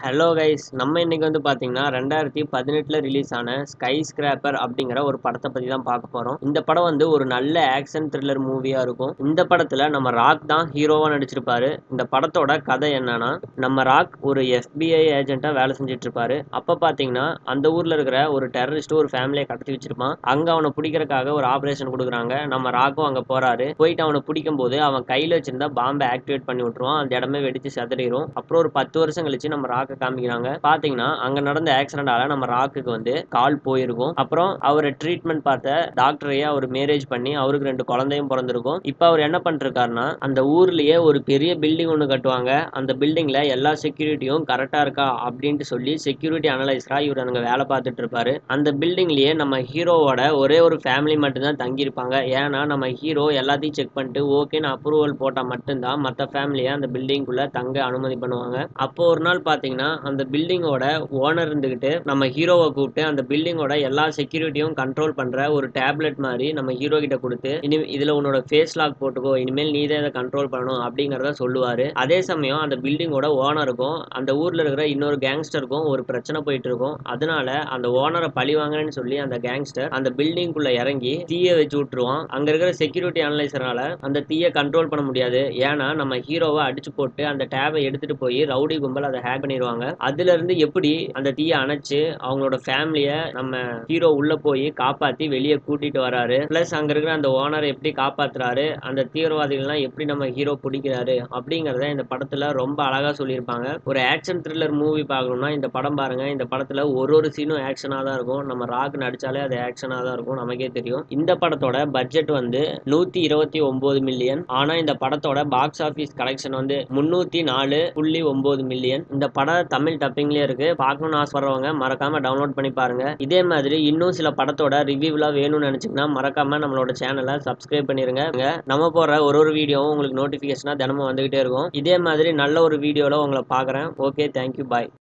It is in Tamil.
ஹலோ கைஸ், நம்ம இன்னைக்கு வந்து பாத்தீங்கன்னா 2018ல ரிலீஸ் ஆன ஸ்கை ஸ்கிராப்பர் அப்படிங்கிற ஒரு படத்தை பத்தி தான் பார்க்க போறோம். இந்த படம் வந்து ஒரு நல்ல ஆக்ஷன் த்ரில்லர் மூவியா இருக்கும். இந்த படத்துல நம்ம ராக் தான் ஹீரோவா நடிச்சிருப்பாரு. இந்த படத்தோட கதை என்னன்னா, நம்ம ராக் ஒரு FBI ஏஜென்ட்டா வேலை செஞ்சுட்டு இருப்பாரு. அப்ப பாத்தீங்கன்னா அந்த ஊர்ல இருக்கிற ஒரு டெரரிஸ்ட் ஒரு ஃபேமிலியை கடத்தி வச்சிருப்பான். அங்க அவனை பிடிக்கிறதுக்காக ஒரு ஆபரேஷன் கொடுக்குறாங்க. நம்ம ராக்கும் அங்க போறாரு. போயிட்டு அவனை பிடிக்கும் போது அவன் கையில வச்சிருந்த பாம்பை ஆக்டிவேட் பண்ணி விட்டுருவான். அந்த இடமே வெடிச்சு செதறிடும். அப்புறம் ஒரு 10 வருஷம் கழிச்சு நம்ம ராக்க காமிக்கிறாங்க. பாத்தீங்கன்னா அங்க நடந்த ஆக்சிடென்டால நம்ம ராக்குக்கு வந்து கால் போயிருக்கும். அப்புறம் அவரை ட்ரீட்மெண்ட் பார்த்த டாக்டரையே அவர் மேரேஜ் பண்ணி அவருக்கு 2 குழந்தையும் பிறந்திருக்கும். இப்ப அவர் என்ன பண்ணிருக்காருன்னா, அந்த ஊர்லயே ஒரு பெரிய பில்டிங் ஒன்று கட்டுவாங்க. அந்த பில்டிங்ல எல்லா செக்யூரிட்டியும் கரெக்டா இருக்கா அப்படின்ட்டு சொல்லி செக்யூரிட்டி அனலைசரா இவர் அங்க வேலை பார்த்துட்டு இருப்பாரு. அந்த பில்டிங்லயே நம்ம ஹீரோவோட ஒரே ஒரு ஃபேமிலி மட்டும் தான் தங்கி இருப்பாங்க. ஏன்னா நம்ம ஹீரோ எல்லாத்தையும் செக் பண்ணிட்டு ஓகேன்னு அப்ரூவல் போட்டா மட்டும்தான் மற்ற ஃபேமிலியை அந்த பில்டிங்குள்ள தங்க அனுமதி பண்ணுவாங்க. அப்போ ஒரு நாள் பாத்தீங்கன்னா அந்த பில்டிங்கோட ஓனர் இருந்துகிட்டு நம்ம ஹீரோவை கூப்பிட்டு அந்த பில்டிங்கோட எல்லா செக்யூரிட்டியும் கண்ட்ரோல் பண்ற ஒரு டேப்லெட் மாதிரி நம்ம ஹீரோ கிட்ட கொடுத்து, இதுல உன்னோட ஃபேஸ் லாக் போட்டுக்கோ, இனிமேல் நீ தான் இதை கண்ட்ரோல் பண்ணணும் அப்படிங்கறத சொல்லுவாரு. அதே சமயம் அந்த பில்டிங்கோட ஓனருக்கும் அந்த ஊர்ல இருக்கிற இன்னொரு கேங்ஸ்டருக்கும் ஒரு பிரச்சனை போயிட்டு இருக்கும். அதனால அந்த ஓனரை பழி வாங்குறேன்னு சொல்லி அந்த கேங்ஸ்டர் அந்த பில்டிங்குள்ள இறங்கி தீய வச்சு விட்டுருவான். அங்க இருக்கிற செக்யூரிட்டி அனலைசரால அந்த தீய கண்ட்ரோல் பண்ண முடியாது. ஏன்னா நம்ம ஹீரோவை அடிச்சு போட்டு அந்த டேபை எடுத்துட்டு போய் ரவுடி கும்பல் அதை ஹேக் பண்ணிடுவாங்க. அதுல இருந்து எப்படி அந்த தீயை அணைச்சு அவங்களோட ஃபேமிலிய நம்ம ஹீரோ உள்ள போய் காப்பாத்தி வெளியே கூட்டிட்டு வராரு, பிளஸ் அங்க இருக்கிற அந்த ஓனரை எப்படி காப்பாத்துறாரு, அந்த தீவிரவாதிகள்லாம் எப்படி நம்ம ஹீரோ பிடிக்கிறாரு அப்படிங்கறத இந்த படத்துல ரொம்ப அழகா சொல்லியிருப்பாங்க. ஒரு ஆக்ஷன் த்ரில்லர் மூவி பார்க்கணும்னா இந்த படம் பாருங்க. இந்த படத்துல ஒரு சீனும் ஆக்ஷனா தான் இருக்கும். நம்ம ராக் நடிச்சாலே அது ஆக்ஷனா தான் இருக்கும், நமக்கே தெரியும். இந்த படத்தோட பட்ஜெட் வந்து 129 மில்லியன். ஆனா இந்த படத்தோட பாக்ஸ் ஆபீஸ் கலெக்ஷன் வந்து 304.9 மில்லியன். இந்த படம் தமிழ் டப்பிங்லயே இருக்கு. பார்க்கணும்னு ஆசைப்படுறவங்க மறக்காம டவுன்லோட் பண்ணி பாருங்க. இதே மாதிரி இன்னும் சில படத்தோட ரிவ்யூலாம் வேணும்னு நினைச்சீங்கன்னா மறக்காம நம்மளோட சேனலை சப்ஸ்கிரைப் பண்ணிருங்க. நம்ம போற ஒரு வீடியோவும் உங்களுக்கு நோட்டிபிகேஷனா தினமும் வந்துகிட்டே இருக்கும். இதே மாதிரி நல்ல ஒரு வீடியோல உங்களை பார்க்குறேன். ஓகே, தேங்க்யூ, பாய்.